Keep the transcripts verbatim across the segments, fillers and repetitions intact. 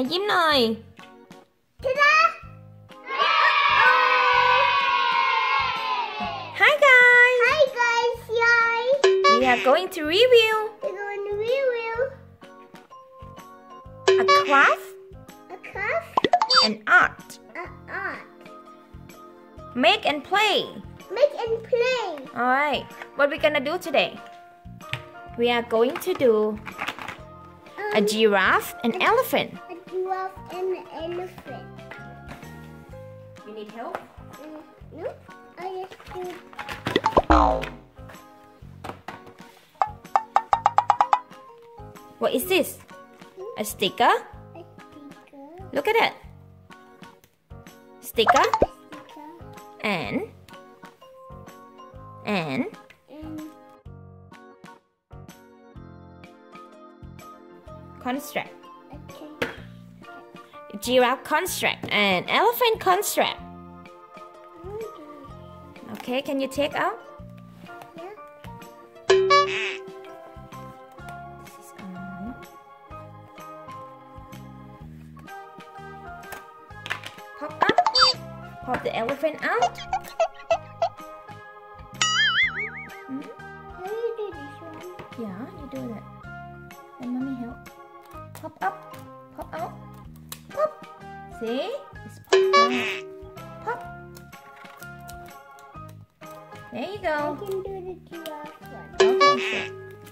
Làยิ้มหน่อย Hi guys. Hi guys, guys. We are going to review We're going to review a craft a craft and art. and art. Make and play. Make and play. Alright, what we're gonna do today? We are going to do Um, a giraffe and elephant. A giraffe and an elephant. You need help? Mm, no, I just do. What is this? A sticker? A sticker. Look at it. Sticker Sticker. and and And construct. okay. Giraffe construct and elephant construct. Okay, can you take out? Yeah. This is on. Pop up. Pop the elephant out. Hmm? How do you do this one? Yeah, you do that. Let mommy help. Pop up. Pop out. Pop. See? It's pop out. Pop. There you I go. can do the giraffe one. Okay, sure.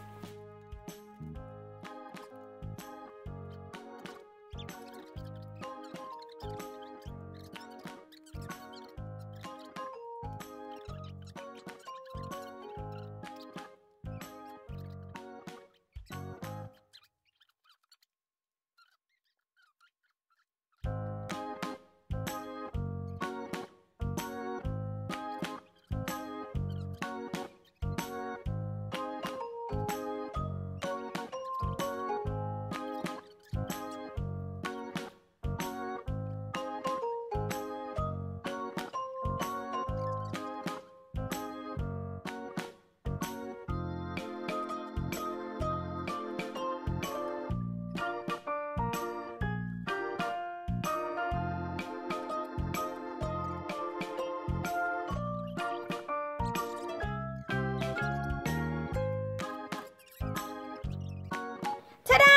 Ta-da!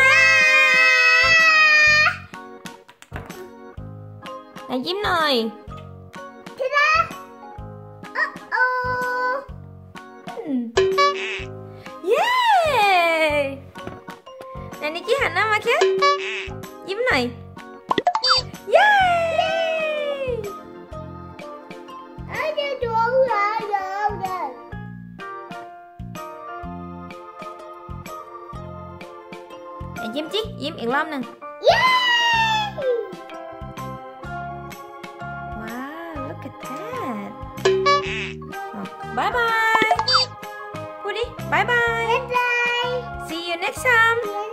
Làยิ้มหน่อย Ta-da! Uh-oh! Yeah! Nè Nickyหันหน้ามาแค่ยิ้มหน่อย Yay! I just do that, that, that. ไหนยิ้มจิยิ้มอีกรอบหนึ่ง Yay! Wow, look at that. Oh, bye bye. พูดดิ bye bye. Bye-bye. See you next time. See you